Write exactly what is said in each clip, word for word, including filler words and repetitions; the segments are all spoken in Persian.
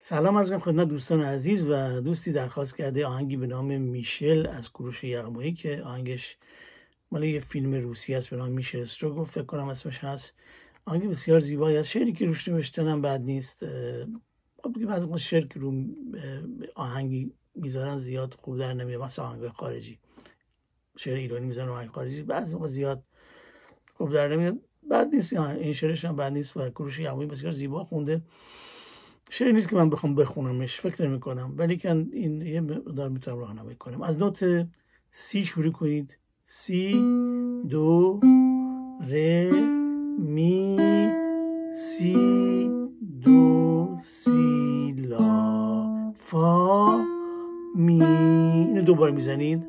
سلام از من خدمت دوستان عزیز و دوستی درخواست کرده آهنگی به نام میشل از کوروش یغمایی که آهنگش مال یه فیلم روسی است به نام میشل استروگوف فکر کنم اسمش هست. آهنگ بسیار زیبایی است. شعری که روش نوشتن هم بد نیست. خب دیگه بعضی وقت شعر که رو آهنگی میذارن زیاد خوب در نمیاد، مثلا آهنگ خارجی شعر ایرانی میذارن آهنگ خارجی بعضی وقت زیاد خوب در نمیاد. بد نیست این شعرش هم بد نیست و کوروش یغمایی بسیار زیبا خونده. شعری نیست که من بخوام بخونمش، فکر نمی کنم، ولی که این یه مقدار میتونم راهنمایی کنم. از نوت سی شروع کنید. سی، دو، ره، می، سی، دو، سی، لا، فا، می. اینو دوباره میزنید.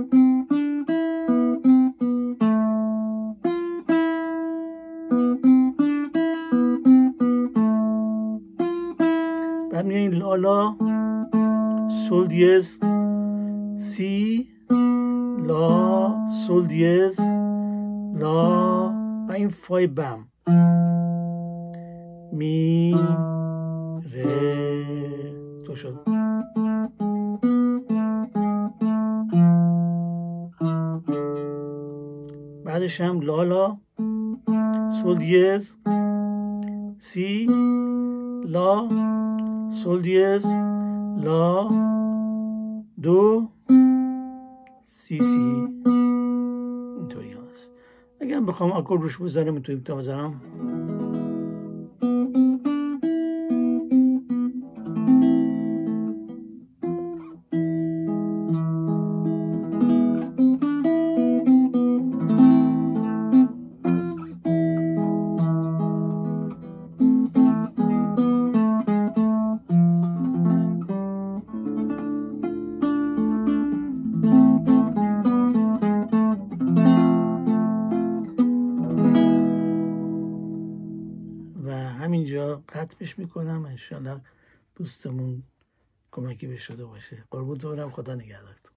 بعد میایین لالا، سول دیز، سی، لا، سول دیز، لا و این فای بم، می، ره. تو شد. بعدش هم لالا، سول دیز، سی، لا، سول دیز، لا، دو، سی سی. اینطوری هست. اگه هم بخوام آکورد روش بزنم اینطوری میتونم بزنم. همینجا قطعش میکنم. انشالله دوستمون کمکی بهش شده باشه. قربونتون برم. خدا نگهدارتون.